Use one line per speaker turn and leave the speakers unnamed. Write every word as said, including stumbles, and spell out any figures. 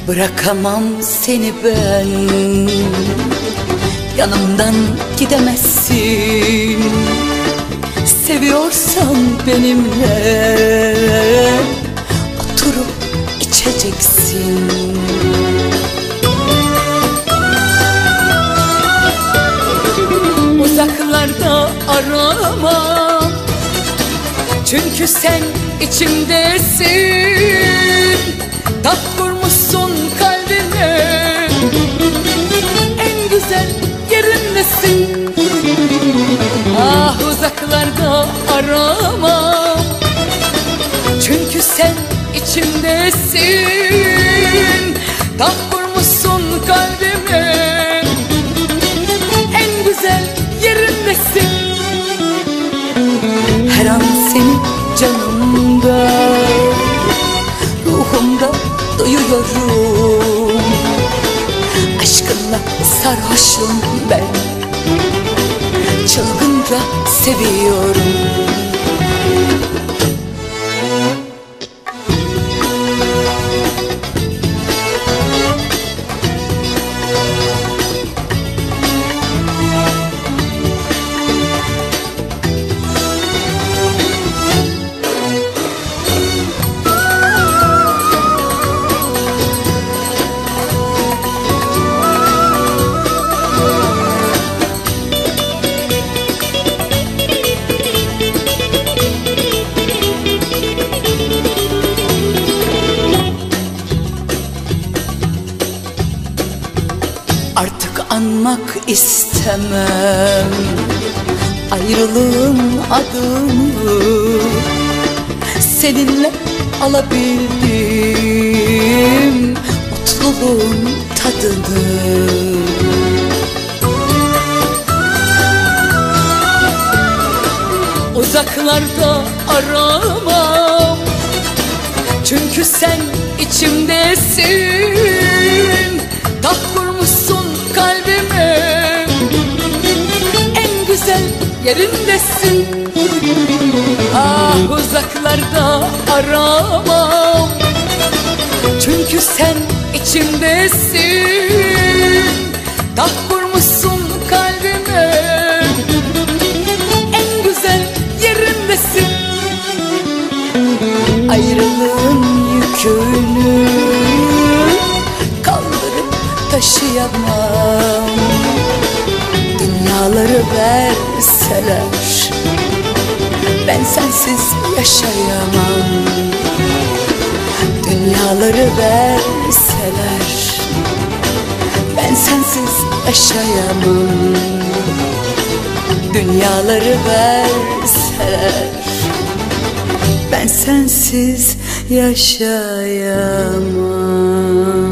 Bırakamam seni ben, yanımdan gidemezsin. Seviyorsan benimle oturup içeceksin. Uzaklarda arama, çünkü sen içimdesin. Taht kurmuşsun kalbime, en güzel yerindesin. Ah, uzaklarda arama, çünkü sen içimdesin. Taht kurmuşsun kalbime, en güzel yerindesin. Her an senin canımda, ruhumda duyuyorum. Aşkınla sarhoşum ben, çılgınca seviyorum. Artık anmak istemem ayrılığın adını. Seninle alabildim mutluluğun tadını. Uzaklarda aramam, çünkü sen içimdesin. Taht kurmuşsun kalbime, en güzel yerindesin. Ah, uzaklarda aramam, çünkü sen içimdesin. Taht kurmuşsun kalbime, en güzel yerindesin. Ayrılığın yükünü kaldırıp taşıyamam. Dünyaları verseler ben sensiz yaşayamam. Dünyaları verseler ben sensiz yaşayamam. Dünyaları verseler ben sensiz yaşayamam.